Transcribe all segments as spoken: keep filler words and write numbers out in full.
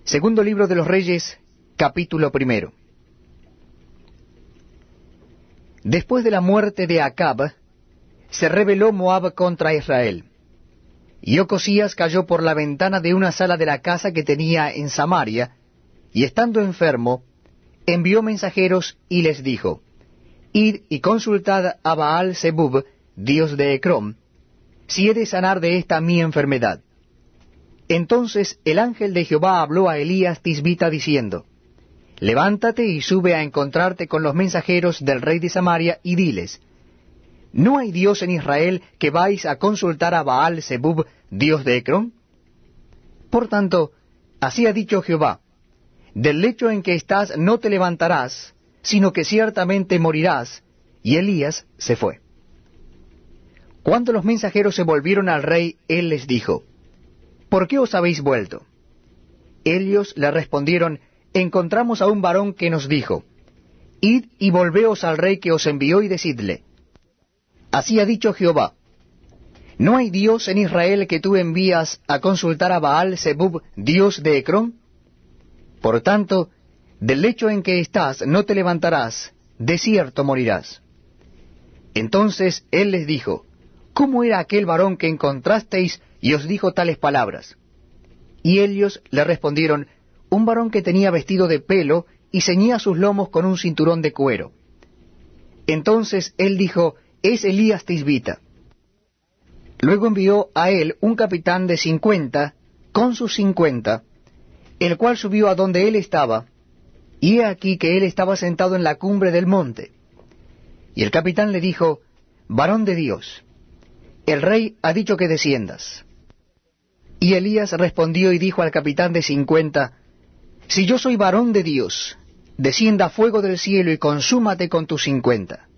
Segundo libro de los Reyes, capítulo primero. Después de la muerte de Acab, se rebeló Moab contra Israel. Y Ocosías cayó por la ventana de una sala de la casa que tenía en Samaria, y estando enfermo, envió mensajeros y les dijo, Id y consultad a Baal-Zebub, dios de Ecrón, si he de sanar de esta mi enfermedad. Entonces el ángel de Jehová habló a Elías Tisbita diciendo, Levántate y sube a encontrarte con los mensajeros del rey de Samaria, y diles, ¿no hay Dios en Israel que vais a consultar a Baal-Zebub, dios de Ecrón? Por tanto, así ha dicho Jehová, del lecho en que estás no te levantarás, sino que ciertamente morirás. Y Elías se fue. Cuando los mensajeros se volvieron al rey, él les dijo, ¿por qué os habéis vuelto? Ellos le respondieron, encontramos a un varón que nos dijo, Id y volveos al rey que os envió y decidle, así ha dicho Jehová, ¿no hay Dios en Israel que tú envías a consultar a Baal-Zebub, dios de Ecrón? Por tanto, del lecho en que estás no te levantarás, de cierto morirás. Entonces él les dijo, ¿cómo era aquel varón que encontrasteis y os dijo tales palabras? Y ellos le respondieron, un varón que tenía vestido de pelo y ceñía sus lomos con un cinturón de cuero. Entonces él dijo, es Elías Tisbita. Luego envió a él un capitán de cincuenta, con sus cincuenta, el cual subió a donde él estaba, y he aquí que él estaba sentado en la cumbre del monte. Y el capitán le dijo, varón de Dios, el rey ha dicho que desciendas. Y Elías respondió y dijo al capitán de cincuenta, si yo soy varón de Dios, descienda fuego del cielo y consúmate con tus cincuenta.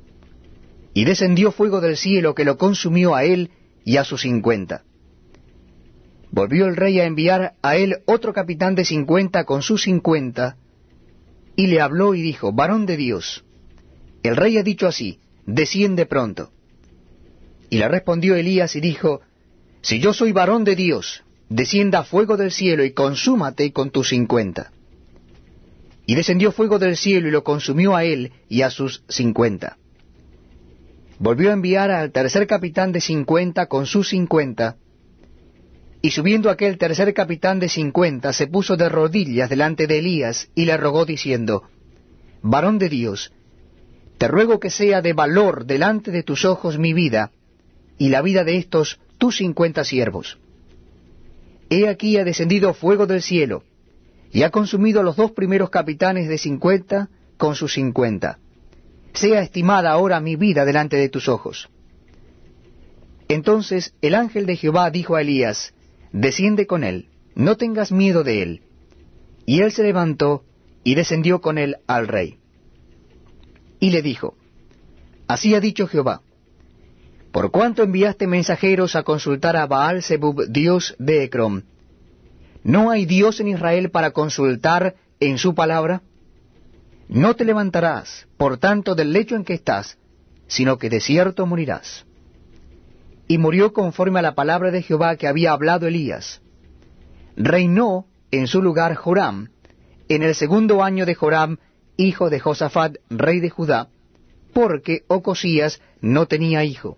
Y descendió fuego del cielo que lo consumió a él y a sus cincuenta. Volvió el rey a enviar a él otro capitán de cincuenta con sus cincuenta, y le habló y dijo, varón de Dios, el rey ha dicho así, desciende pronto. Y le respondió Elías y dijo, si yo soy varón de Dios, descienda fuego del cielo y consúmate con tus cincuenta. Y descendió fuego del cielo y lo consumió a él y a sus cincuenta. Volvió a enviar al tercer capitán de cincuenta con sus cincuenta, y subiendo aquel tercer capitán de cincuenta se puso de rodillas delante de Elías y le rogó diciendo, varón de Dios, te ruego que sea de valor delante de tus ojos mi vida, y la vida de estos tus cincuenta siervos. He aquí ha descendido fuego del cielo, y ha consumido a los dos primeros capitanes de cincuenta con sus cincuenta. Sea estimada ahora mi vida delante de tus ojos. Entonces el ángel de Jehová dijo a Elías, desciende con él, no tengas miedo de él. Y él se levantó y descendió con él al rey. Y le dijo, así ha dicho Jehová, por cuanto enviaste mensajeros a consultar a Baal-Zebub, dios de Ecrón, ¿no hay Dios en Israel para consultar en su palabra? No te levantarás, por tanto, del lecho en que estás, sino que de cierto morirás. Y murió conforme a la palabra de Jehová que había hablado Elías. Reinó en su lugar Joram, en el segundo año de Joram, hijo de Josafat, rey de Judá, porque Ocosías no tenía hijo.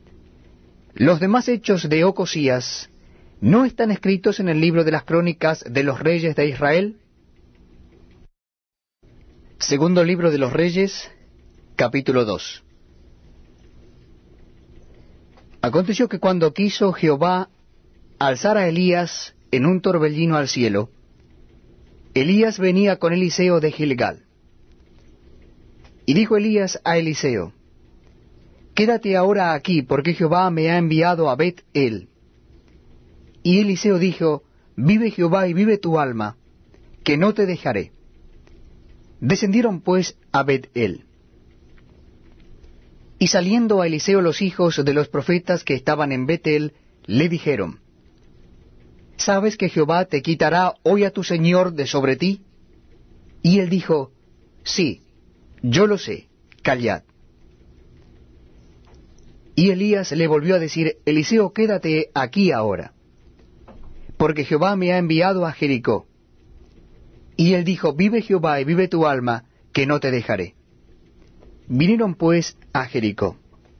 Los demás hechos de Ocosías ¿no están escritos en el libro de las crónicas de los reyes de Israel? Segundo libro de los Reyes, capítulo dos. Aconteció que cuando quiso Jehová alzar a Elías en un torbellino al cielo, Elías venía con Eliseo de Gilgal. Y dijo Elías a Eliseo, quédate ahora aquí, porque Jehová me ha enviado a Bet-el. Y Eliseo dijo, vive Jehová y vive tu alma, que no te dejaré. Descendieron pues a Bet-el. Y saliendo a Eliseo los hijos de los profetas que estaban en Bet-el, le dijeron, ¿sabes que Jehová te quitará hoy a tu señor de sobre ti? Y él dijo, sí, yo lo sé, callad. Y Elías le volvió a decir, Eliseo, quédate aquí ahora, porque Jehová me ha enviado a Jericó. Y él dijo, vive Jehová y vive tu alma, que no te dejaré. Vinieron pues a Jericó.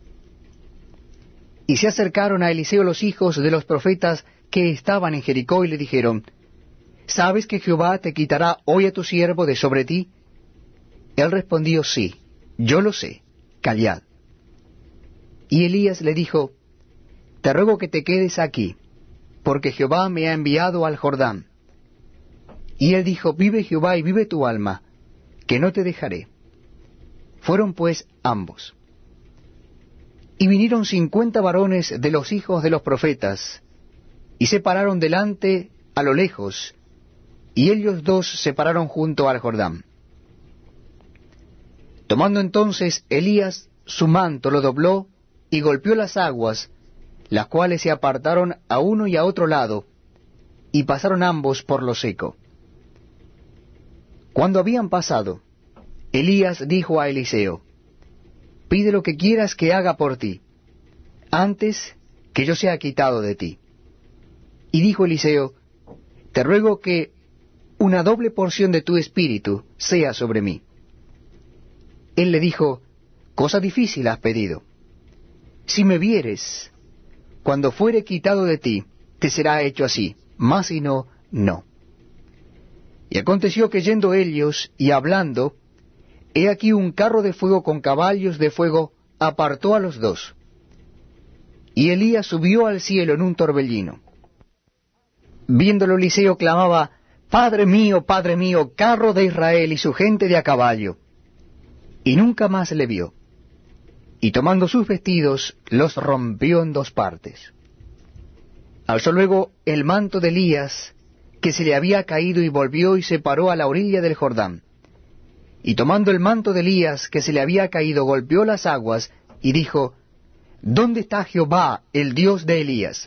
Y se acercaron a Eliseo los hijos de los profetas que estaban en Jericó, y le dijeron, ¿sabes que Jehová te quitará hoy a tu siervo de sobre ti? Él respondió, sí, yo lo sé, callad. Y Elías le dijo, te ruego que te quedes aquí, porque Jehová me ha enviado al Jordán. Y él dijo, vive Jehová y vive tu alma, que no te dejaré. Fueron pues ambos. Y vinieron cincuenta varones de los hijos de los profetas, y se pararon delante a lo lejos, y ellos dos se pararon junto al Jordán. Tomando entonces Elías su manto, lo dobló, y golpeó las aguas, las cuales se apartaron a uno y a otro lado, y pasaron ambos por lo seco. Cuando habían pasado, Elías dijo a Eliseo, pide lo que quieras que haga por ti, antes que yo sea quitado de ti. Y dijo Eliseo, te ruego que una doble porción de tu espíritu sea sobre mí. Él le dijo, cosa difícil has pedido. Si me vieres, cuando fuere quitado de ti, te será hecho así, mas si no, no. Y aconteció que yendo ellos y hablando, he aquí un carro de fuego con caballos de fuego apartó a los dos. Y Elías subió al cielo en un torbellino. Viéndolo Eliseo clamaba, Padre mío, Padre mío, carro de Israel y su gente de a caballo. Y nunca más le vio. Y tomando sus vestidos, los rompió en dos partes. Alzó luego el manto de Elías, que se le había caído, y volvió y se paró a la orilla del Jordán. Y tomando el manto de Elías, que se le había caído, golpeó las aguas, y dijo, ¿dónde está Jehová, el Dios de Elías?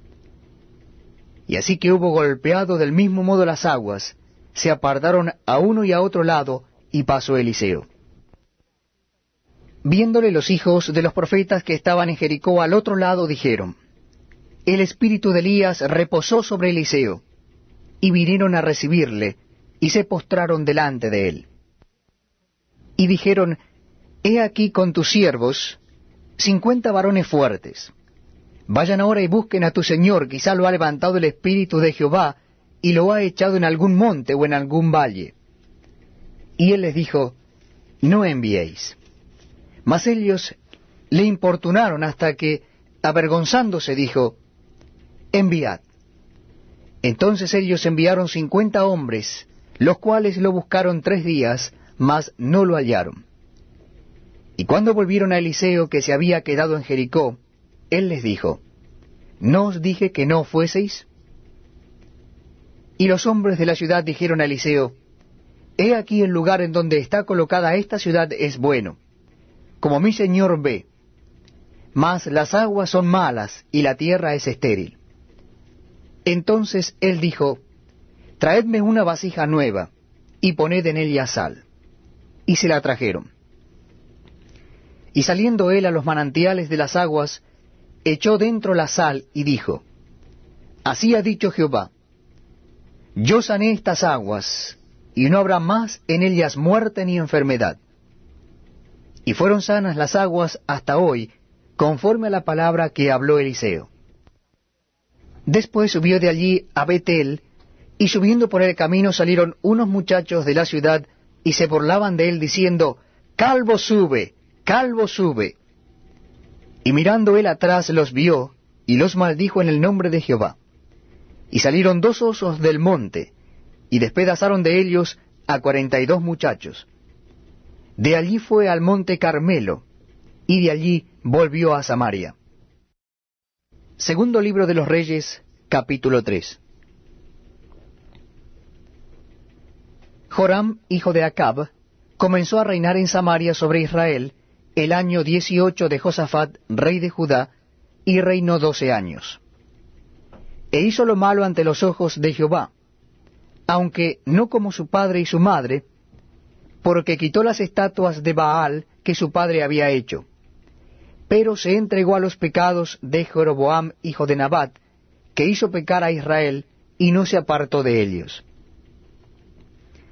Y así que hubo golpeado del mismo modo las aguas, se apartaron a uno y a otro lado, y pasó Eliseo. Viéndole los hijos de los profetas que estaban en Jericó al otro lado, dijeron, el espíritu de Elías reposó sobre Eliseo, y vinieron a recibirle, y se postraron delante de él. Y dijeron, he aquí con tus siervos cincuenta varones fuertes. Vayan ahora y busquen a tu señor, quizá lo ha levantado el espíritu de Jehová, y lo ha echado en algún monte o en algún valle. Y él les dijo, no enviéis. Mas ellos le importunaron hasta que, avergonzándose, dijo, enviad. Entonces ellos enviaron cincuenta hombres, los cuales lo buscaron tres días, mas no lo hallaron. Y cuando volvieron a Eliseo, que se había quedado en Jericó, él les dijo, ¿no os dije que no fueseis? Y los hombres de la ciudad dijeron a Eliseo, he aquí el lugar en donde está colocada esta ciudad es bueno, como mi señor ve, mas las aguas son malas y la tierra es estéril. Entonces él dijo, traedme una vasija nueva, y poned en ella sal. Y se la trajeron. Y saliendo él a los manantiales de las aguas, echó dentro la sal, y dijo, así ha dicho Jehová, yo sané estas aguas, y no habrá más en ellas muerte ni enfermedad. Y fueron sanas las aguas hasta hoy, conforme a la palabra que habló Eliseo. Después subió de allí a Betel, y subiendo por el camino salieron unos muchachos de la ciudad, y se burlaban de él, diciendo, Calvo sube, calvo sube. Y mirando él atrás los vio, y los maldijo en el nombre de Jehová. Y salieron dos osos del monte, y despedazaron de ellos a cuarenta y dos muchachos. De allí fue al monte Carmelo, y de allí volvió a Samaria. Segundo libro de los Reyes, capítulo tres. Joram, hijo de Acab, comenzó a reinar en Samaria sobre Israel el año dieciocho de Josafat, rey de Judá, y reinó doce años. E hizo lo malo ante los ojos de Jehová, aunque no como su padre y su madre, porque quitó las estatuas de Baal que su padre había hecho, pero se entregó a los pecados de Jeroboam, hijo de Nabat, que hizo pecar a Israel, y no se apartó de ellos.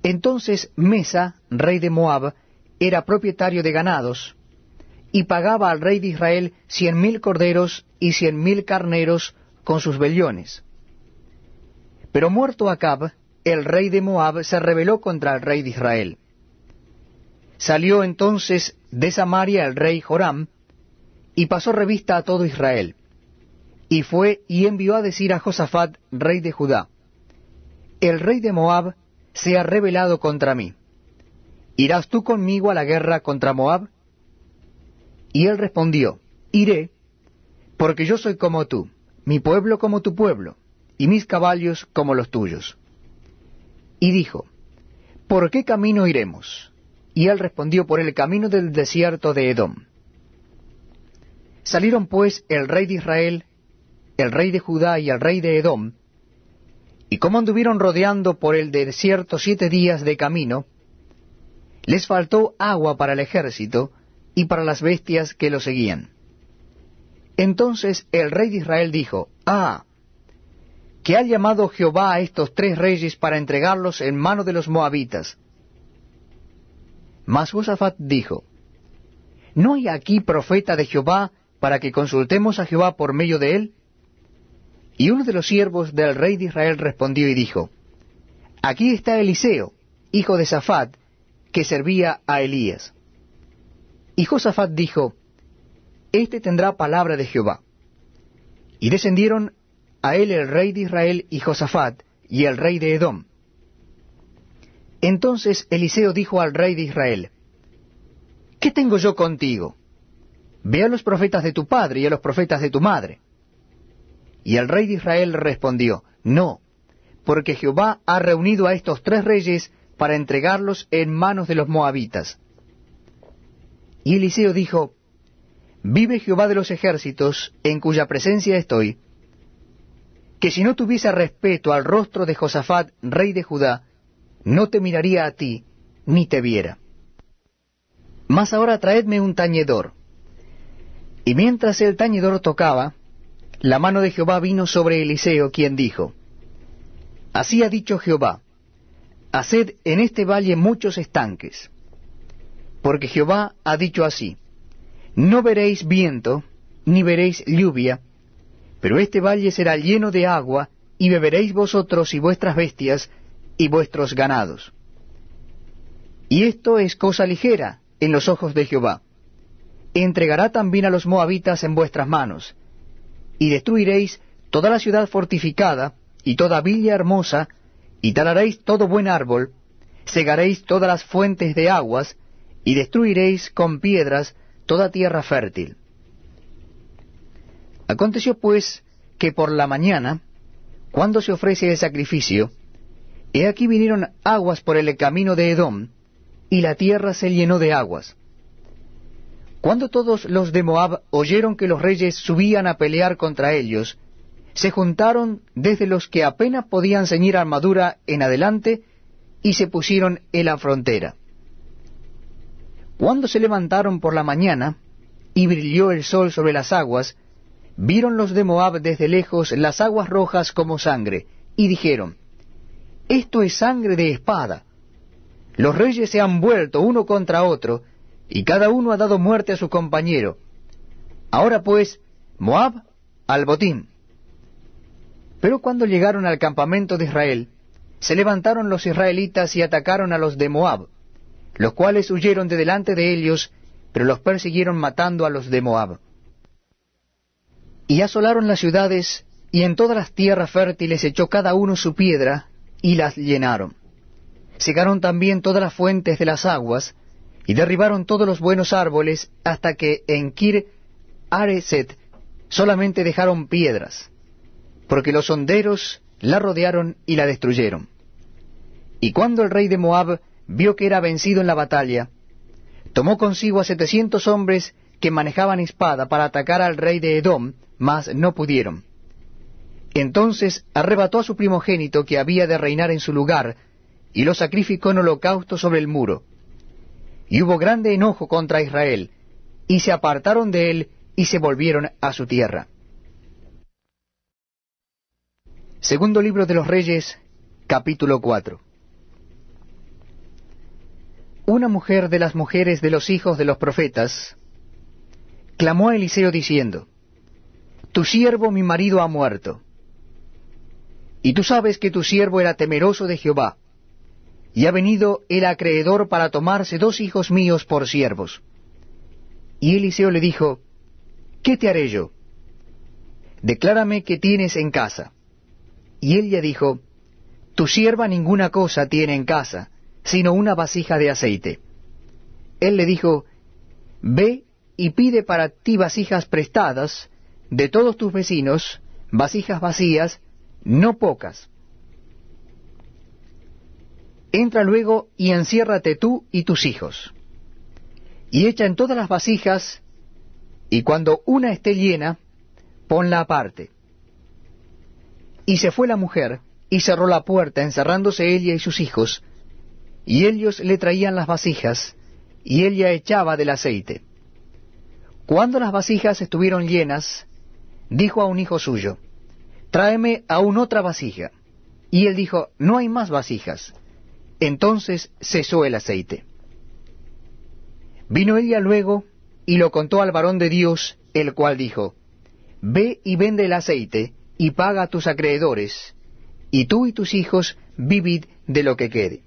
Entonces Mesa, rey de Moab, era propietario de ganados, y pagaba al rey de Israel cien mil corderos y cien mil carneros con sus vellones. Pero muerto Acab, el rey de Moab se rebeló contra el rey de Israel. Salió entonces de Samaria el rey Joram, y pasó revista a todo Israel, y fue y envió a decir a Josafat, rey de Judá: el rey de Moab se ha rebelado contra mí. ¿Irás tú conmigo a la guerra contra Moab? Y él respondió: iré, porque yo soy como tú, mi pueblo como tu pueblo, y mis caballos como los tuyos. Y dijo: ¿por qué camino iremos? Y él respondió: por el camino del desierto de Edom. Salieron pues el rey de Israel, el rey de Judá y el rey de Edom, y como anduvieron rodeando por el desierto siete días de camino, les faltó agua para el ejército y para las bestias que lo seguían. Entonces el rey de Israel dijo: Ah, que ha llamado Jehová a estos tres reyes para entregarlos en mano de los moabitas. Mas Josafat dijo: ¿no hay aquí profeta de Jehová para que consultemos a Jehová por medio de él? Y uno de los siervos del rey de Israel respondió y dijo: aquí está Eliseo, hijo de Safat, que servía a Elías. Y Josafat dijo: este tendrá palabra de Jehová. Y descendieron a él el rey de Israel y Josafat, y el rey de Edom. Entonces Eliseo dijo al rey de Israel: ¿qué tengo yo contigo? Ve a los profetas de tu padre y a los profetas de tu madre. Y el rey de Israel respondió: no, porque Jehová ha reunido a estos tres reyes para entregarlos en manos de los moabitas. Y Eliseo dijo: vive Jehová de los ejércitos, en cuya presencia estoy, que si no tuviese respeto al rostro de Josafat, rey de Judá, no te miraría a ti, ni te viera. Mas ahora traedme un tañedor. Y mientras el tañedor tocaba, la mano de Jehová vino sobre Eliseo, quien dijo: así ha dicho Jehová, haced en este valle muchos estanques. Porque Jehová ha dicho así: no veréis viento, ni veréis lluvia, pero este valle será lleno de agua, y beberéis vosotros y vuestras bestias, y vuestros ganados. Y esto es cosa ligera en los ojos de Jehová. Entregará también a los moabitas en vuestras manos, y destruiréis toda la ciudad fortificada, y toda villa hermosa, y talaréis todo buen árbol, cegaréis todas las fuentes de aguas, y destruiréis con piedras toda tierra fértil. Aconteció pues que por la mañana, cuando se ofrece el sacrificio, he aquí vinieron aguas por el camino de Edom, y la tierra se llenó de aguas. Cuando todos los de Moab oyeron que los reyes subían a pelear contra ellos, se juntaron desde los que apenas podían ceñir armadura en adelante, y se pusieron en la frontera. Cuando se levantaron por la mañana, y brilló el sol sobre las aguas, vieron los de Moab desde lejos las aguas rojas como sangre, y dijeron: esto es sangre de espada. Los reyes se han vuelto uno contra otro, y cada uno ha dado muerte a su compañero. Ahora pues, Moab, al botín. Pero cuando llegaron al campamento de Israel, se levantaron los israelitas y atacaron a los de Moab, los cuales huyeron de delante de ellos, pero los persiguieron matando a los de Moab. Y asolaron las ciudades, y en todas las tierras fértiles echó cada uno su piedra, y las llenaron. Cegaron también todas las fuentes de las aguas, y derribaron todos los buenos árboles, hasta que en Kir Hareset solamente dejaron piedras, porque los honderos la rodearon y la destruyeron. Y cuando el rey de Moab vio que era vencido en la batalla, tomó consigo a setecientos hombres que manejaban espada para atacar al rey de Edom, mas no pudieron. Entonces arrebató a su primogénito que había de reinar en su lugar, y lo sacrificó en holocausto sobre el muro. Y hubo grande enojo contra Israel, y se apartaron de él, y se volvieron a su tierra. Segundo libro de los Reyes, capítulo cuatro. una mujer de las mujeres de los hijos de los profetas clamó a Eliseo diciendo, tu siervo mi marido ha muerto. Y tú sabes que tu siervo era temeroso de Jehová, y ha venido el acreedor para tomarse dos hijos míos por siervos. Y Eliseo le dijo, ¿qué te haré yo? Declárame qué tienes en casa. Y ella dijo, tu sierva ninguna cosa tiene en casa, sino una vasija de aceite. Él le dijo, ve y pide para ti vasijas prestadas de todos tus vecinos, vasijas vacías, no pocas. Entra luego y enciérrate tú y tus hijos. Y echa en todas las vasijas, y cuando una esté llena, ponla aparte. Y se fue la mujer, y cerró la puerta, encerrándose ella y sus hijos, y ellos le traían las vasijas, y ella echaba del aceite. Cuando las vasijas estuvieron llenas, dijo a un hijo suyo, tráeme aún otra vasija. Y él dijo, no hay más vasijas. Entonces cesó el aceite. Vino ella luego, y lo contó al varón de Dios, el cual dijo, ve y vende el aceite, y paga a tus acreedores, y tú y tus hijos vivid de lo que quede.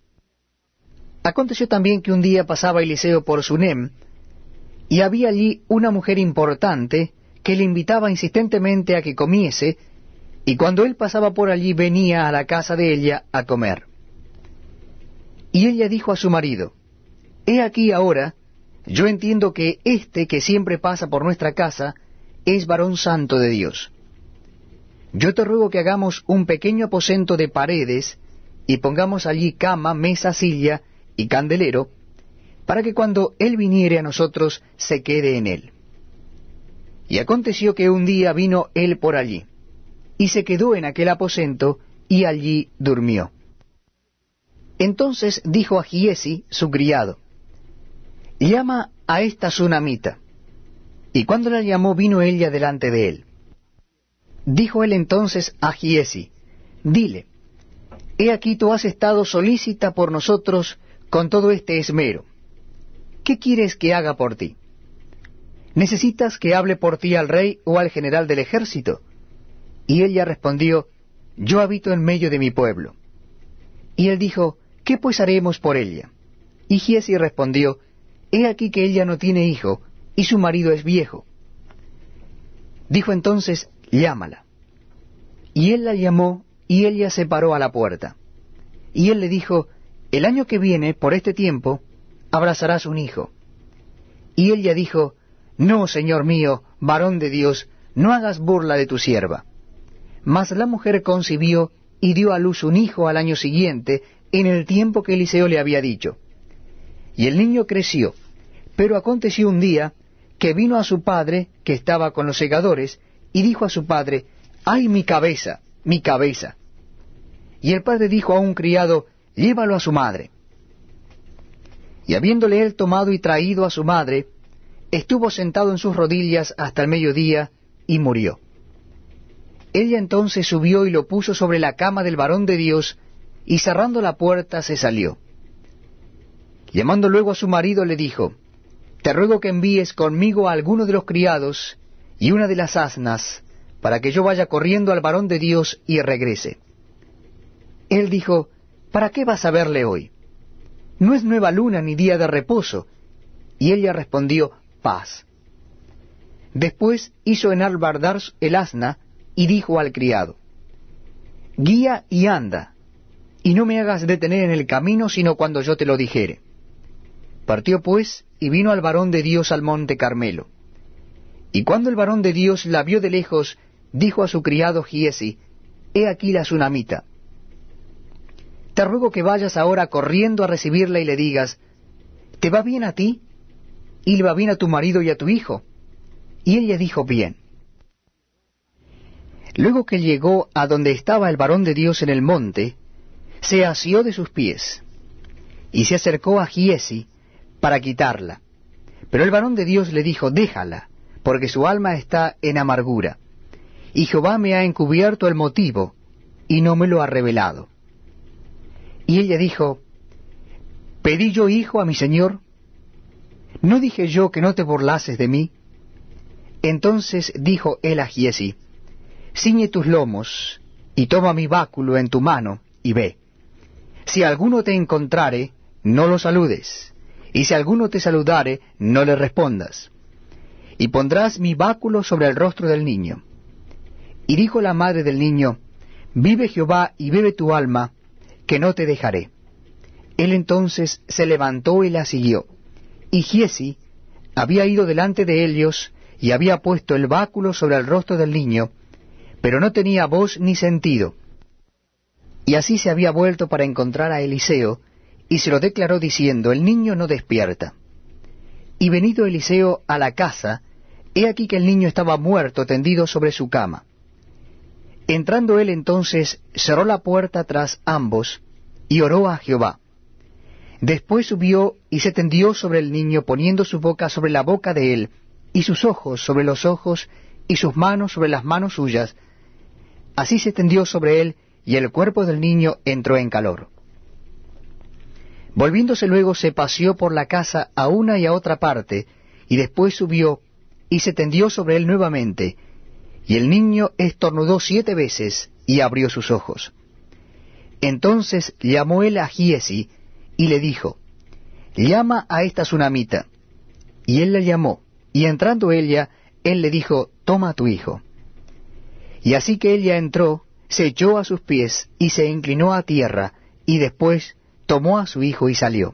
Aconteció también que un día pasaba Eliseo por Sunem, y había allí una mujer importante que le invitaba insistentemente a que comiese, y cuando él pasaba por allí venía a la casa de ella a comer. Y ella dijo a su marido, he aquí ahora, yo entiendo que este que siempre pasa por nuestra casa es varón santo de Dios. Yo te ruego que hagamos un pequeño aposento de paredes, y pongamos allí cama, mesa, silla y candelero, para que cuando él viniere a nosotros se quede en él. Y aconteció que un día vino él por allí, y se quedó en aquel aposento, y allí durmió. Entonces dijo a Giesi, su criado, llama a esta sunamita. Y cuando la llamó, vino ella delante de él. Dijo él entonces a Giesi, dile, he aquí tú has estado solícita por nosotros con todo este esmero. ¿Qué quieres que haga por ti? ¿Necesitas que hable por ti al rey o al general del ejército? Y ella respondió, yo habito en medio de mi pueblo. Y él dijo, ¿qué pues haremos por ella? Y Giesi respondió, he aquí que ella no tiene hijo, y su marido es viejo. Dijo entonces, llámala. Y él la llamó, y ella se paró a la puerta. Y él le dijo, el año que viene, por este tiempo, abrazarás un hijo. Y ella dijo, no, señor mío, varón de Dios, no hagas burla de tu sierva. Mas la mujer concibió y dio a luz un hijo al año siguiente, en el tiempo que Eliseo le había dicho. Y el niño creció, pero aconteció un día que vino a su padre, que estaba con los segadores, y dijo a su padre, ¡ay, mi cabeza, mi cabeza! Y el padre dijo a un criado, llévalo a su madre. Y habiéndole él tomado y traído a su madre, estuvo sentado en sus rodillas hasta el mediodía, y murió. Ella entonces subió y lo puso sobre la cama del varón de Dios, y cerrando la puerta se salió. Llamando luego a su marido le dijo, te ruego que envíes conmigo a alguno de los criados y una de las asnas, para que yo vaya corriendo al varón de Dios y regrese. Él dijo, ¿para qué vas a verle hoy? No es nueva luna ni día de reposo. Y ella respondió, paz. Después hizo enalbardar el asna y dijo al criado, guía y anda, y no me hagas detener en el camino sino cuando yo te lo dijere. Partió pues y vino al varón de Dios al monte Carmelo. Y cuando el varón de Dios la vio de lejos, dijo a su criado Giesi, he aquí la sunamita. Te ruego que vayas ahora corriendo a recibirla y le digas, ¿te va bien a ti? ¿Y le va bien a tu marido y a tu hijo? Y ella dijo, bien. Luego que llegó a donde estaba el varón de Dios en el monte, se asió de sus pies, y se acercó a Giesi para quitarla. Pero el varón de Dios le dijo, déjala, porque su alma está en amargura, y Jehová me ha encubierto el motivo, y no me lo ha revelado. Y ella dijo, ¿Pedí yo hijo a mi señor? ¿No dije yo que no te burlases de mí? Entonces dijo él a Giezi: Ciñe tus lomos, y toma mi báculo en tu mano, y ve. Si alguno te encontrare, no lo saludes, y si alguno te saludare, no le respondas. Y pondrás mi báculo sobre el rostro del niño. Y dijo la madre del niño: Vive Jehová y bebe tu alma, que no te dejaré. Él entonces se levantó y la siguió. Y Giezi había ido delante de ellos, y había puesto el báculo sobre el rostro del niño, pero no tenía voz ni sentido. Y así se había vuelto para encontrar a Eliseo, y se lo declaró diciendo: El niño no despierta. Y venido Eliseo a la casa, he aquí que el niño estaba muerto tendido sobre su cama. Entrando él entonces, cerró la puerta tras ambos, y oró a Jehová. Después subió y se tendió sobre el niño, poniendo su boca sobre la boca de él, y sus ojos sobre los ojos, y sus manos sobre las manos suyas. Así se tendió sobre él, y el cuerpo del niño entró en calor. Volviéndose luego se paseó por la casa a una y a otra parte, y después subió, y se tendió sobre él nuevamente, y el niño estornudó siete veces, y abrió sus ojos. Entonces llamó él a Giezi, y le dijo: Llama a esta tsunamita. Y él la llamó, y entrando ella, él le dijo: Toma a tu hijo. Y así que ella entró, se echó a sus pies, y se inclinó a tierra, y después tomó a su hijo y salió.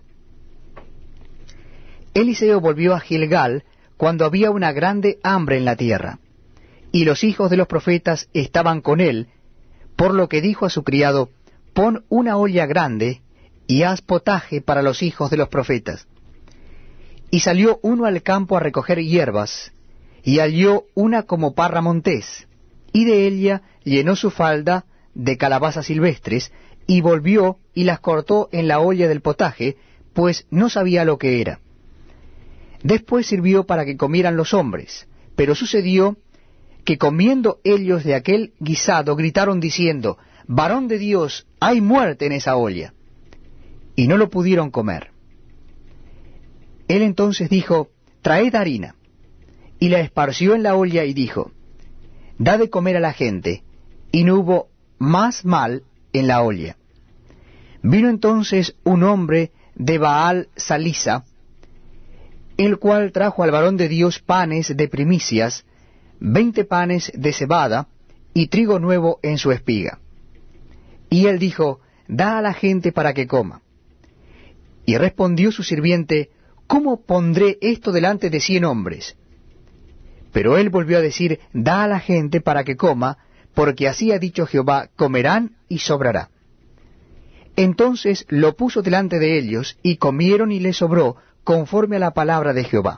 Eliseo volvió a Gilgal, cuando había una grande hambre en la tierra, y los hijos de los profetas estaban con él, por lo que dijo a su criado: Pon una olla grande, y haz potaje para los hijos de los profetas. Y salió uno al campo a recoger hierbas, y halló una como parra montés, y de ella llenó su falda de calabazas silvestres, y volvió y las cortó en la olla del potaje, pues no sabía lo que era. Después sirvió para que comieran los hombres, pero sucedió que comiendo ellos de aquel guisado gritaron diciendo: Varón de Dios, hay muerte en esa olla. Y no lo pudieron comer. Él entonces dijo: Traed harina. Y la esparció en la olla y dijo: Da de comer a la gente. Y no hubo más mal en la olla. Vino entonces un hombre de Baal Salisa, el cual trajo al varón de Dios panes de primicias, veinte panes de cebada, y trigo nuevo en su espiga. Y él dijo: Da a la gente para que coma. Y respondió su sirviente: ¿Cómo pondré esto delante de cien hombres? Pero él volvió a decir: Da a la gente para que coma, porque así ha dicho Jehová: comerán y sobrará. Entonces lo puso delante de ellos, y comieron y les sobró, conforme a la palabra de Jehová.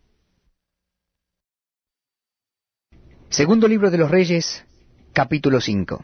Segundo libro de los Reyes, capítulo cinco.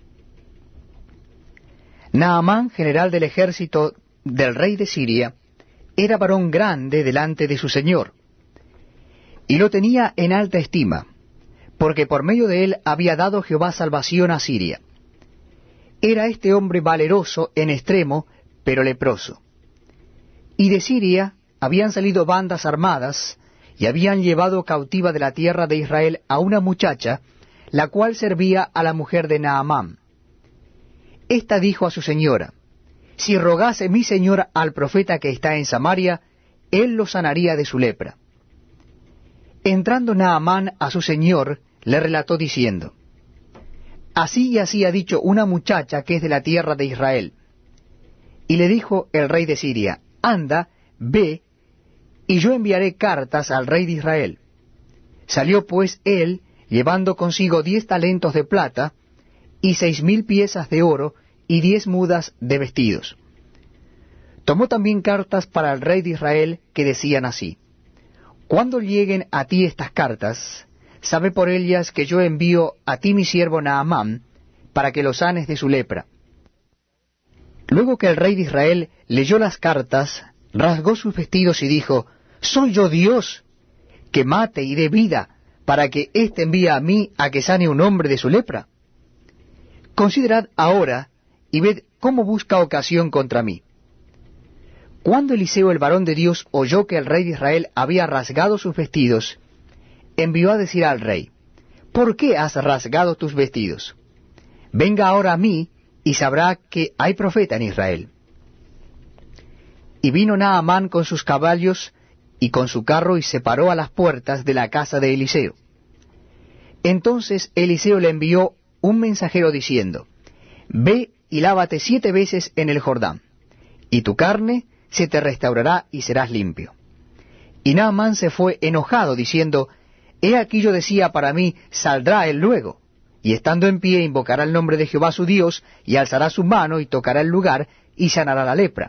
Naamán, general del ejército del rey de Siria, era varón grande delante de su señor, y lo tenía en alta estima, porque por medio de él había dado Jehová salvación a Siria. Era este hombre valeroso en extremo, pero leproso. Y de Siria habían salido bandas armadas, y habían llevado cautiva de la tierra de Israel a una muchacha, la cual servía a la mujer de Naamán. Esta dijo a su señora: Si rogase mi señor al profeta que está en Samaria, él lo sanaría de su lepra. Entrando Naamán a su señor, le relató diciendo: Así y así ha dicho una muchacha que es de la tierra de Israel. Y le dijo el rey de Siria: Anda, ve, y yo enviaré cartas al rey de Israel. Salió pues él, llevando consigo diez talentos de plata, y seis mil piezas de oro, y diez mudas de vestidos. Tomó también cartas para el rey de Israel, que decían así: Cuando lleguen a ti estas cartas, sabe por ellas que yo envío a ti mi siervo Naamán, para que lo sanes de su lepra. Luego que el rey de Israel leyó las cartas, rasgó sus vestidos y dijo: ¿Soy yo Dios, que mate y dé vida, para que éste envíe a mí a que sane un hombre de su lepra? Considerad ahora, y ved cómo busca ocasión contra mí. Cuando Eliseo el varón de Dios oyó que el rey de Israel había rasgado sus vestidos, envió a decir al rey, ¿por qué has rasgado tus vestidos? Venga ahora a mí, y sabrá que hay profeta en Israel. Y vino Naamán con sus caballos y con su carro, y se paró a las puertas de la casa de Eliseo. Entonces Eliseo le envió un mensajero diciendo, Ve y lávate siete veces en el Jordán, y tu carne se te restaurará y serás limpio. Y Naamán se fue enojado, diciendo, He aquí yo decía para mí, saldrá él luego, y estando en pie invocará el nombre de Jehová su Dios, y alzará su mano y tocará el lugar, y sanará la lepra.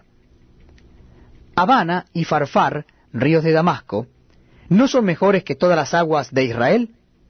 Abana y Farfar, ríos de Damasco, ¿no son mejores que todas las aguas de Israel?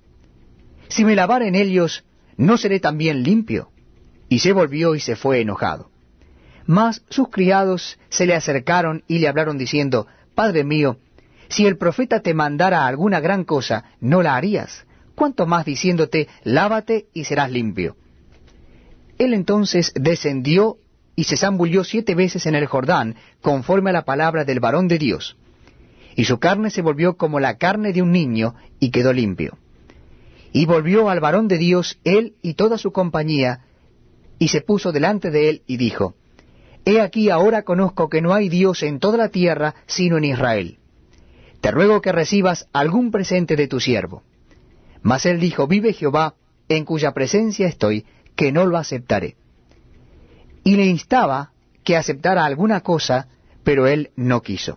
Si me lavare en ellos, ¿no seré también limpio? Y se volvió y se fue enojado. Mas sus criados se le acercaron y le hablaron diciendo, Padre mío, si el profeta te mandara alguna gran cosa, ¿no la harías? ¿Cuánto más diciéndote, lávate y serás limpio? Él entonces descendió y se zambulló siete veces en el Jordán, conforme a la palabra del varón de Dios. Y su carne se volvió como la carne de un niño, y quedó limpio. Y volvió al varón de Dios, él y toda su compañía, y se puso delante de él, y dijo, He aquí ahora conozco que no hay Dios en toda la tierra, sino en Israel. Te ruego que recibas algún presente de tu siervo. Mas él dijo, Vive Jehová, en cuya presencia estoy, que no lo aceptaré. Y le instaba que aceptara alguna cosa, pero él no quiso.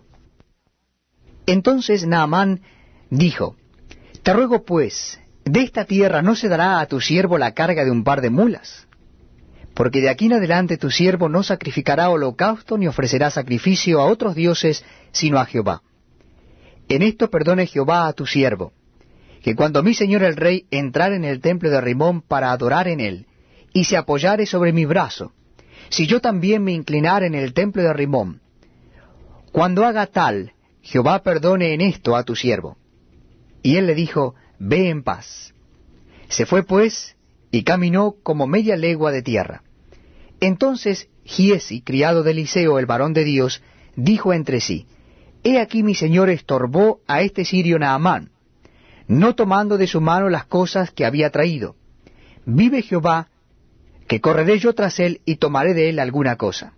Entonces Naamán dijo, Te ruego pues, de esta tierra no se dará a tu siervo la carga de un par de mulas, porque de aquí en adelante tu siervo no sacrificará holocausto ni ofrecerá sacrificio a otros dioses, sino a Jehová. En esto perdone Jehová a tu siervo, que cuando mi señor el rey entrare en el templo de Rimón para adorar en él, y se apoyare sobre mi brazo, si yo también me inclinare en el templo de Rimón, cuando haga tal, Jehová perdone en esto a tu siervo. Y él le dijo, Ve en paz. Se fue pues, y caminó como media legua de tierra. Entonces Giesi, criado de Eliseo, el varón de Dios, dijo entre sí, He aquí mi señor estorbó a este sirio Naamán, no tomando de su mano las cosas que había traído. Vive Jehová, que correré yo tras él y tomaré de él alguna cosa.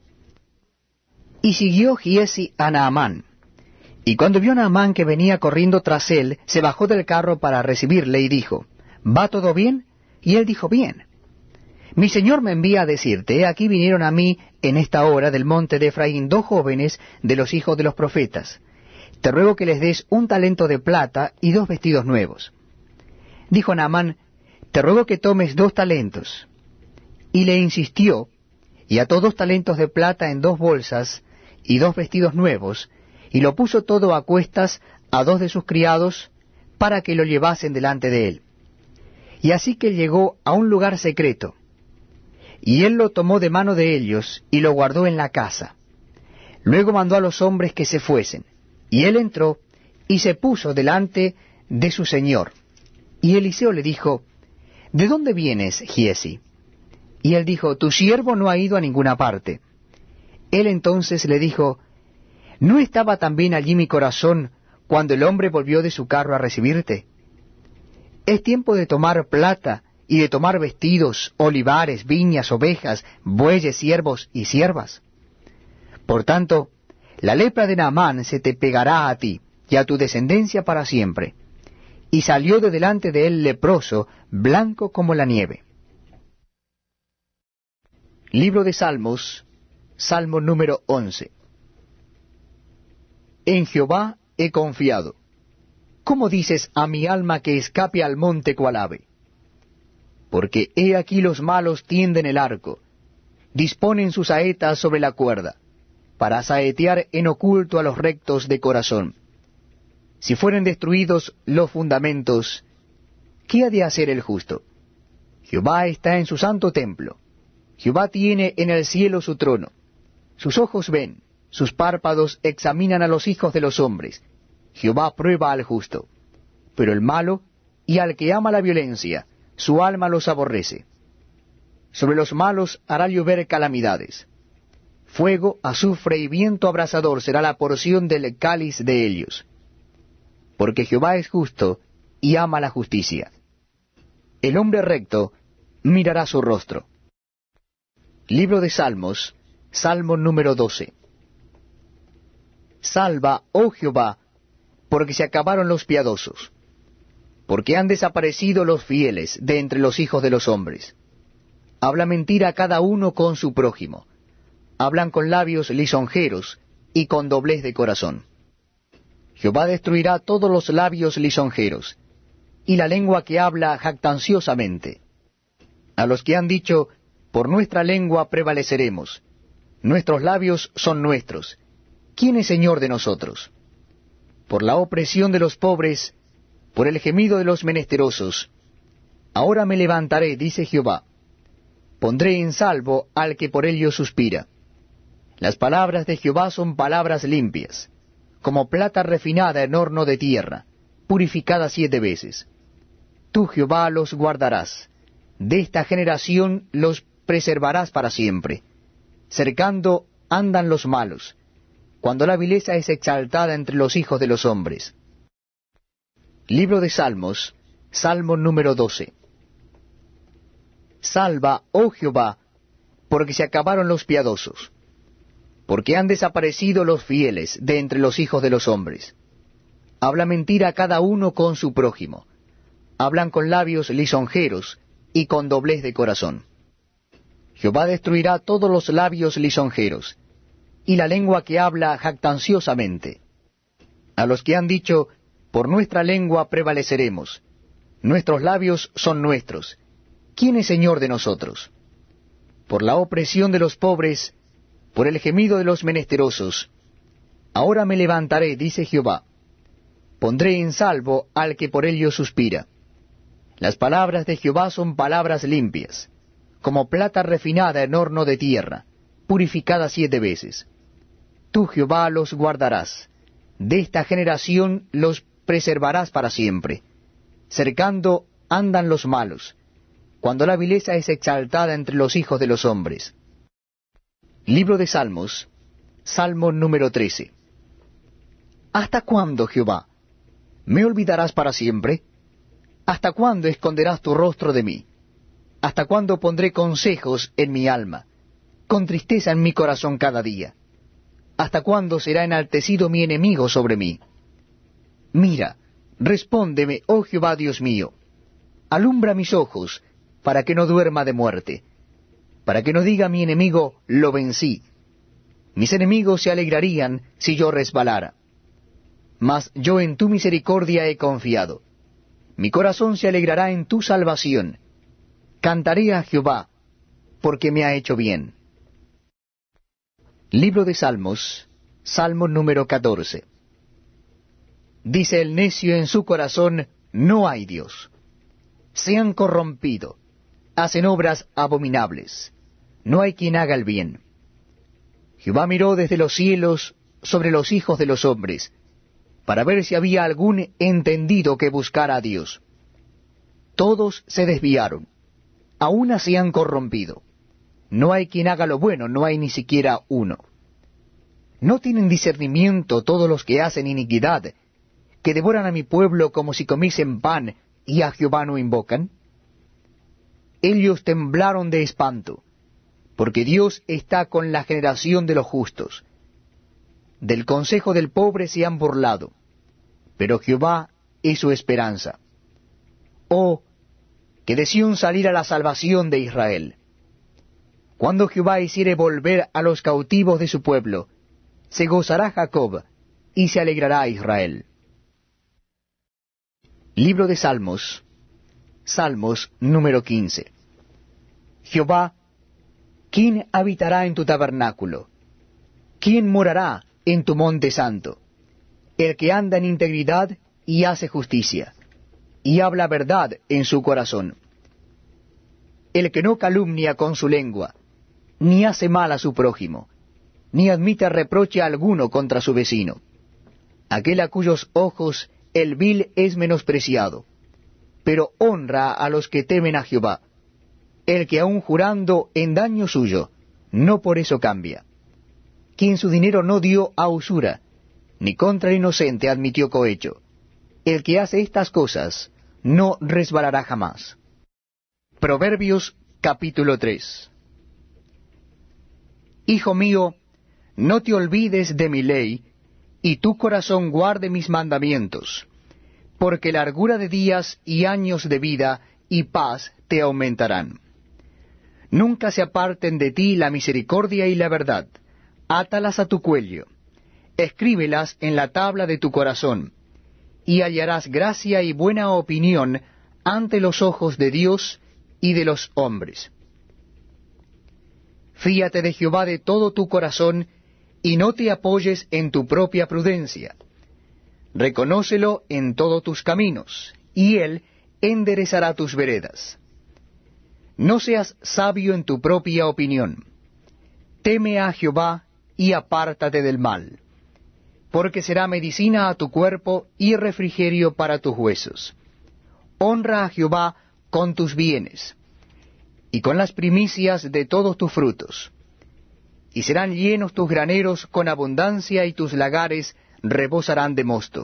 Y siguió Giesi a Naamán. Y cuando vio Naamán que venía corriendo tras él, se bajó del carro para recibirle y dijo, ¿Va todo bien? Y él dijo, Bien. Mi señor me envía a decirte, he aquí vinieron a mí en esta hora del monte de Efraín dos jóvenes de los hijos de los profetas. Te ruego que les des un talento de plata y dos vestidos nuevos. Dijo Naamán, Te ruego que tomes dos talentos. Y le insistió, y ató dos talentos de plata en dos bolsas y dos vestidos nuevos, y lo puso todo a cuestas a dos de sus criados para que lo llevasen delante de él. Y así que llegó a un lugar secreto, y él lo tomó de mano de ellos y lo guardó en la casa. Luego mandó a los hombres que se fuesen, y él entró y se puso delante de su señor. Y Eliseo le dijo, ¿De dónde vienes, Giesi? Y él dijo, Tu siervo no ha ido a ninguna parte. Él entonces le dijo, ¿No estaba también allí mi corazón cuando el hombre volvió de su carro a recibirte? Es tiempo de tomar plata y de tomar vestidos, olivares, viñas, ovejas, bueyes, siervos y siervas. Por tanto, la lepra de Naamán se te pegará a ti y a tu descendencia para siempre. Y salió de delante de él leproso, blanco como la nieve. Libro de Salmos, Salmo número once. En Jehová he confiado. ¿Cómo dices a mi alma que escape al monte cual ave? Porque he aquí los malos tienden el arco, disponen sus saetas sobre la cuerda, para saetear en oculto a los rectos de corazón. Si fueren destruidos los fundamentos, ¿qué ha de hacer el justo? Jehová está en su santo templo. Jehová tiene en el cielo su trono. Sus ojos ven, sus párpados examinan a los hijos de los hombres. Jehová prueba al justo, pero el malo y al que ama la violencia, su alma los aborrece. Sobre los malos hará llover calamidades. fuego, azufre y viento abrasador será la porción del cáliz de ellos. Porque Jehová es justo y ama la justicia. El hombre recto mirará su rostro. Libro de Salmos, Salmo número doce. Salva, oh Jehová, porque se acabaron los piadosos, porque han desaparecido los fieles de entre los hijos de los hombres. Habla mentira cada uno con su prójimo. Hablan con labios lisonjeros y con doblez de corazón. Jehová destruirá todos los labios lisonjeros, y la lengua que habla jactanciosamente. A los que han dicho, por nuestra lengua prevaleceremos, nuestros labios son nuestros, ¿quién es Señor de nosotros? Por la opresión de los pobres, por el gemido de los menesterosos. Ahora me levantaré, dice Jehová. Pondré en salvo al que por ello suspira. Las palabras de Jehová son palabras limpias, como plata refinada en horno de tierra, purificada siete veces. Tú, Jehová, los guardarás. De esta generación los preservarás para siempre. Cercando andan los malos, cuando la vileza es exaltada entre los hijos de los hombres. Libro de Salmos, Salmo número doce. Salva, oh Jehová, porque se acabaron los piadosos, porque han desaparecido los fieles de entre los hijos de los hombres. Habla mentira cada uno con su prójimo. Hablan con labios lisonjeros y con doblez de corazón. Jehová destruirá todos los labios lisonjeros, y la lengua que habla jactanciosamente. A los que han dicho, por nuestra lengua prevaleceremos, nuestros labios son nuestros, ¿quién es Señor de nosotros? Por la opresión de los pobres, por el gemido de los menesterosos. Ahora me levantaré, dice Jehová. Pondré en salvo al que por ello suspira. Las palabras de Jehová son palabras limpias, como plata refinada en horno de tierra, purificada siete veces. Tú, Jehová, los guardarás. De esta generación los preservarás para siempre. Cercando andan los malos, cuando la vileza es exaltada entre los hijos de los hombres. Libro de Salmos, Salmo número trece. ¿Hasta cuándo, Jehová? ¿Me olvidarás para siempre? ¿Hasta cuándo esconderás tu rostro de mí? ¿Hasta cuándo pondré consejos en mi alma, con tristeza en mi corazón cada día? ¿Hasta cuándo será enaltecido mi enemigo sobre mí? Mira, respóndeme, oh Jehová Dios mío. Alumbra mis ojos, para que no duerma de muerte, para que no diga mi enemigo, lo vencí. Mis enemigos se alegrarían si yo resbalara. Mas yo en tu misericordia he confiado. Mi corazón se alegrará en tu salvación. Cantaré a Jehová, porque me ha hecho bien. Libro de Salmos, Salmo número catorce. Dice el necio en su corazón, no hay Dios. Se han corrompido, hacen obras abominables. No hay quien haga el bien. Jehová miró desde los cielos sobre los hijos de los hombres, para ver si había algún entendido que buscara a Dios. Todos se desviaron, a una se han corrompido. No hay quien haga lo bueno, no hay ni siquiera uno. ¿No tienen discernimiento todos los que hacen iniquidad, que devoran a mi pueblo como si comiesen pan, y a Jehová no invocan? Ellos temblaron de espanto, porque Dios está con la generación de los justos. Del consejo del pobre se han burlado, pero Jehová es su esperanza. Oh, que de Sión saliera la salvación de Israel. Cuando Jehová hiciere volver a los cautivos de su pueblo, se gozará Jacob, y se alegrará Israel. Libro de Salmos, Salmos número quince. Jehová, ¿quién habitará en tu tabernáculo? ¿Quién morará en tu monte santo? El que anda en integridad y hace justicia, y habla verdad en su corazón. El que no calumnia con su lengua, ni hace mal a su prójimo, ni admite reproche alguno contra su vecino. Aquel a cuyos ojos el vil es menospreciado, pero honra a los que temen a Jehová. El que aun jurando en daño suyo, no por eso cambia. quien su dinero no dio a usura, ni contra el inocente admitió cohecho. El que hace estas cosas no resbalará jamás. Proverbios capítulo tres. Hijo mío, no te olvides de mi ley, y tu corazón guarde mis mandamientos, porque largura de días y años de vida y paz te aumentarán. Nunca se aparten de ti la misericordia y la verdad, átalas a tu cuello, escríbelas en la tabla de tu corazón, y hallarás gracia y buena opinión ante los ojos de Dios y de los hombres. Fíate de Jehová de todo tu corazón, y no te apoyes en tu propia prudencia. Reconócelo en todos tus caminos, y él enderezará tus veredas. No seas sabio en tu propia opinión. Teme a Jehová y apártate del mal, porque será medicina a tu cuerpo y refrigerio para tus huesos. Honra a Jehová con tus bienes, y con las primicias de todos tus frutos. Y serán llenos tus graneros con abundancia, y tus lagares rebosarán de mosto.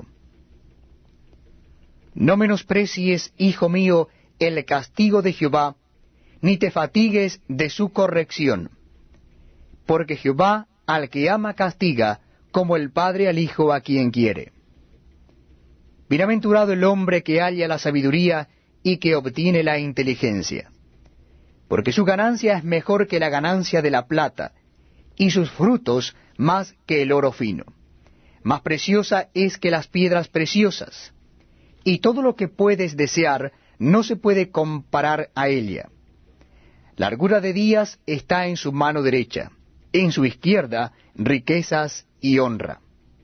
No menosprecies, hijo mío, el castigo de Jehová, ni te fatigues de su corrección. Porque Jehová al que ama castiga, como el padre al hijo a quien quiere. Bienaventurado el hombre que halla la sabiduría y que obtiene la inteligencia, porque su ganancia es mejor que la ganancia de la plata, y sus frutos más que el oro fino. Más preciosa es que las piedras preciosas, y todo lo que puedes desear no se puede comparar a ella. Largura de días está en su mano derecha, en su izquierda riquezas y honra.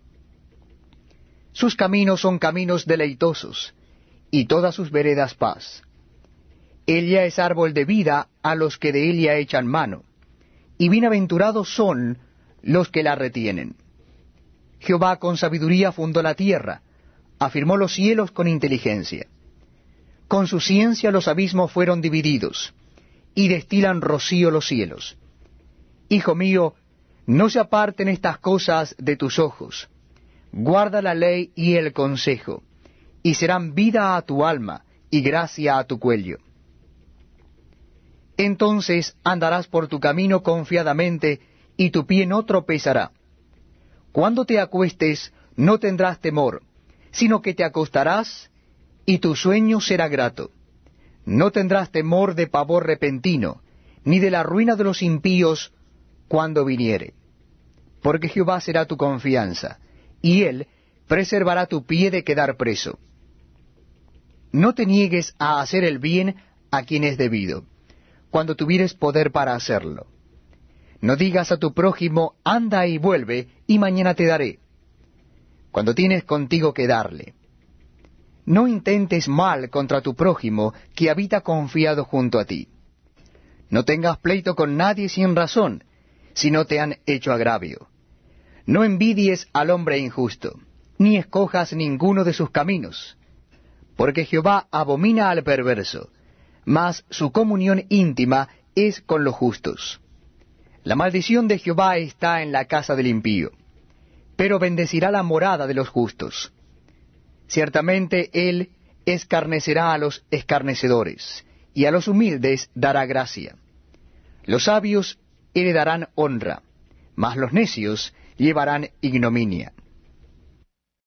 Sus caminos son caminos deleitosos, y todas sus veredas paz. Ella es árbol de vida a los que de ella echan mano, y bienaventurados son los que la retienen. Jehová con sabiduría fundó la tierra, afirmó los cielos con inteligencia. Con su ciencia los abismos fueron divididos, y destilan rocío los cielos. Hijo mío, no se aparten estas cosas de tus ojos. Guarda la ley y el consejo, y serán vida a tu alma y gracia a tu cuello. Entonces andarás por tu camino confiadamente, y tu pie no tropezará. Cuando te acuestes, no tendrás temor, sino que te acostarás, y tu sueño será grato. No tendrás temor de pavor repentino, ni de la ruina de los impíos cuando viniere. Porque Jehová será tu confianza, y él preservará tu pie de quedar preso. No te niegues a hacer el bien a quien es debido, cuando tuvieres poder para hacerlo. No digas a tu prójimo, anda y vuelve, y mañana te daré, cuando tienes contigo que darle. No intentes mal contra tu prójimo, que habita confiado junto a ti. No tengas pleito con nadie sin razón, si no te han hecho agravio. No envidies al hombre injusto, ni escojas ninguno de sus caminos, porque Jehová abomina al perverso, mas su comunión íntima es con los justos. La maldición de Jehová está en la casa del impío, pero bendecirá la morada de los justos. Ciertamente él escarnecerá a los escarnecedores, y a los humildes dará gracia. Los sabios heredarán honra, mas los necios llevarán ignominia.